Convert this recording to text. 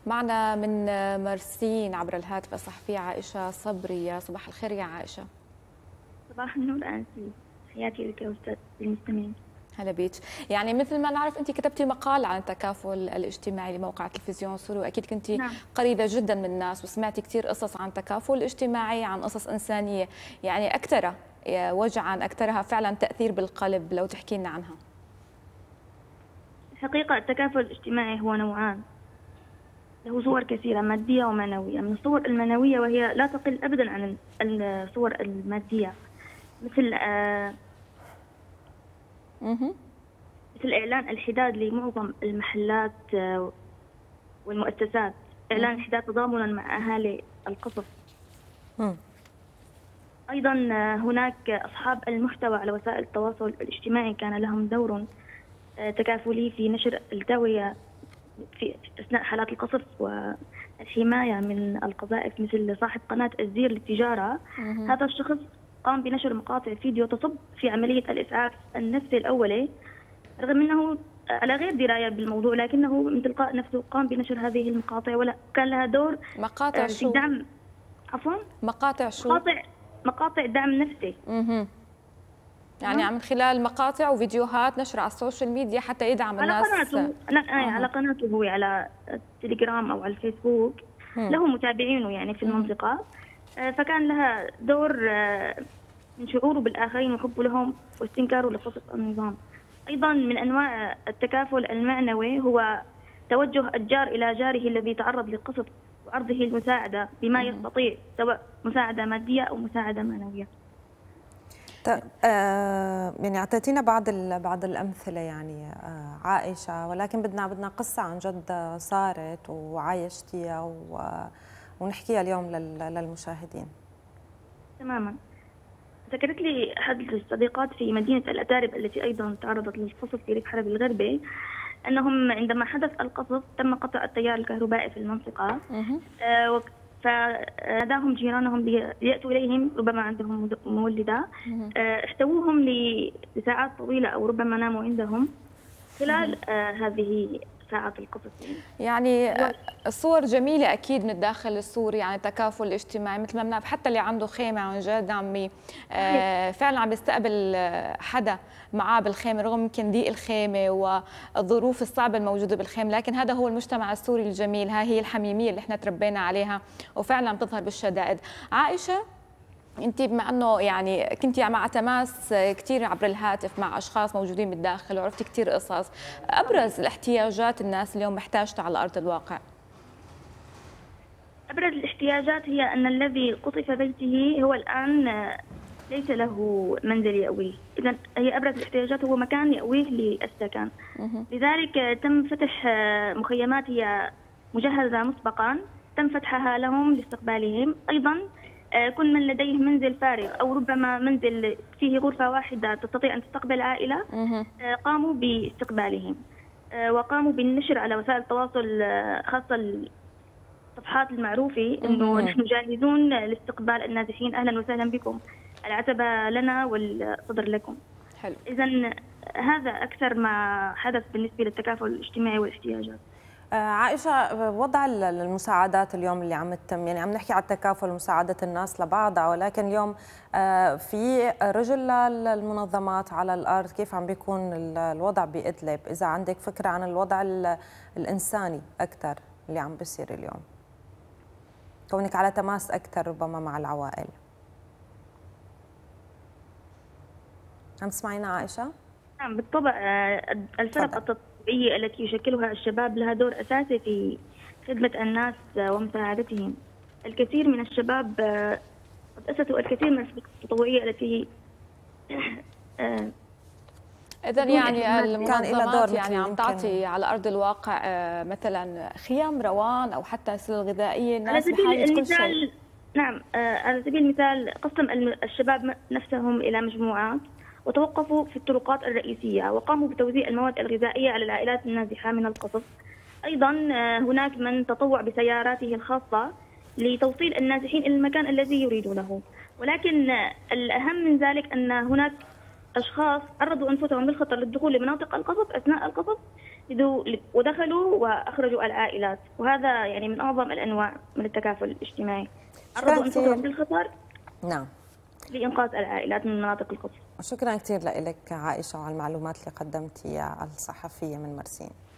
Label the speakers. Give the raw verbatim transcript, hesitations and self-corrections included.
Speaker 1: معنا من مرسين عبر الهاتف الصحفية عائشة صبري. صباح الخير يا عائشة.
Speaker 2: صباح النور أنسي، حياتي لك يا أستاذ المستمعين.
Speaker 1: هلا بيك. يعني مثل ما نعرف أنت كتبتي مقال عن التكافل الاجتماعي لموقع تلفزيون سوري، وأكيد كنتي
Speaker 2: نعم.
Speaker 1: قريبة جدا من الناس وسمعتي كثير قصص عن تكافل اجتماعي، عن قصص إنسانية، يعني أكثرها وجعا أكثرها فعلا تأثير بالقلب، لو تحكي لنا عنها.
Speaker 2: الحقيقة التكافل الاجتماعي هو نوعان، له صور كثيرة مادية ومعنوية. من الصور المعنوية وهي لا تقل أبدا عن الصور المادية، مثل آه مثل إعلان الحداد لمعظم المحلات آه والمؤسسات، إعلان الحداد تضامنا مع أهالي القصف. أيضا هناك أصحاب المحتوى على وسائل التواصل الاجتماعي كان لهم دور تكافلي في نشر التوعية في أثناء حالات القصف والحماية من القذائف، مثل صاحب قناة الزير للتجارة. هذا الشخص قام بنشر مقاطع فيديو تصب في عملية الإسعاف النفسي الأولي، رغم أنه على غير دراية بالموضوع، لكنه من تلقاء نفسه قام بنشر هذه المقاطع وكان لها دور
Speaker 1: مقاطع
Speaker 2: في
Speaker 1: شو؟
Speaker 2: دعم عفوا
Speaker 1: مقاطع شو؟
Speaker 2: مقاطع مقاطع دعم نفسي.
Speaker 1: اها يعني من خلال مقاطع وفيديوهات نشر على السوشيال ميديا حتى يدعم
Speaker 2: على
Speaker 1: الناس.
Speaker 2: قناته لا آه. على قناته هو على التليجرام او على الفيسبوك. مم. له متابعينه يعني في المنطقه. آه فكان لها دور آه من شعوره بالاخرين وحبه لهم واستنكاره لقصص النظام. ايضا من انواع التكافل المعنوي هو توجه الجار الى جاره الذي تعرض للقصف وعرضه المساعده بما مم. يستطيع، سواء مساعده ماديه او مساعده معنويه.
Speaker 3: آه يعني اعطيتينا بعض بعض الامثله يعني آه عائشه، ولكن بدنا بدنا قصه عن جد صارت وعايشتيها ونحكيها اليوم للمشاهدين.
Speaker 2: تماما. ذكرت لي احد الصديقات في مدينه الاتارب التي ايضا تعرضت للقصف في ريف حلب الغربي، انهم عندما حدث القصف تم قطع التيار الكهربائي في المنطقه. آه فناداهم جيرانهم ليأتوا إليهم، ربما عندهم مولدة. احتووهم لساعات طويلة أو ربما ناموا عندهم خلال هذه ساعات القصف.
Speaker 1: يعني الصور جميلة أكيد من الداخل السوري، يعني التكافل الاجتماعي مثل ما بنعرف، حتى اللي عنده خيمة عن جد عم فعلا عم يستقبل حدا معاه بالخيمة رغم يمكن ضيق الخيمة والظروف الصعبة الموجودة بالخيمة، لكن هذا هو المجتمع السوري الجميل، ها هي الحميمية اللي احنا تربينا عليها وفعلا بتظهر بالشدائد. عائشة، انت بما انه يعني كنتي مع تماس كثير عبر الهاتف مع اشخاص موجودين بالداخل وعرفتي كثير قصص، ابرز الاحتياجات الناس اليوم محتاجتها على ارض الواقع؟
Speaker 2: ابرز الاحتياجات هي ان الذي قصف بيته هو الان ليس له منزل يأويه، اذا هي ابرز الاحتياجات هو مكان يأويه للسكن. لذلك تم فتح مخيمات هي مجهزه مسبقا، تم فتحها لهم لاستقبالهم. ايضا كل من لديه منزل فارغ أو ربما منزل فيه غرفة واحدة تستطيع أن تستقبل عائلة، قاموا باستقبالهم وقاموا بالنشر على وسائل التواصل، خاصة الصفحات المعروفة، أنه نحن جاهزون لاستقبال النازحين، أهلا وسهلا بكم، العتبة لنا والصدر لكم.
Speaker 1: حلو.
Speaker 2: إذن هذا أكثر ما حدث بالنسبة للتكافل الاجتماعي والاحتياجات.
Speaker 3: عائشة، وضع المساعدات اليوم اللي عم تتم، يعني عم نحكي على التكافل ومساعدة الناس لبعضها، ولكن اليوم في رجل للمنظمات على الأرض، كيف عم بيكون الوضع بإدلب؟ إذا عندك فكرة عن الوضع الإنساني أكثر اللي عم بيصير اليوم، كونك على تماس أكثر ربما مع العوائل. عم تسمعينا عائشة؟
Speaker 2: نعم بالطبع. الفرق التطوعية التي يشكلها الشباب لها دور أساسي في خدمة الناس ومساعدتهم. الكثير من الشباب قد أسسوا الكثير من الفرق التطوعية التي
Speaker 1: إذا يعني المنظمات يعني عم تعطي على أرض الواقع مثلا خيام روان أو حتى السلة الغذائية الناس بحاجة كل شيء.
Speaker 2: نعم، على سبيل المثال قسم الشباب نفسهم إلى مجموعات وتوقفوا في الطرقات الرئيسية وقاموا بتوزيع المواد الغذائية على العائلات النازحة من القصف. أيضا هناك من تطوع بسياراته الخاصة لتوصيل النازحين إلى المكان الذي يريدونه. ولكن الأهم من ذلك أن هناك أشخاص عرضوا أنفسهم للخطر للدخول لمناطق القصف أثناء القصف ودخلوا وأخرجوا العائلات، وهذا يعني من أعظم الأنواع من التكافل الاجتماعي. عرضوا أنفسهم للخطر
Speaker 3: نعم
Speaker 2: لإنقاذ العائلات من مناطق القصف.
Speaker 3: شكرا كثير لك عائشة على المعلومات اللي قدمتيها الصحفية من مرسين.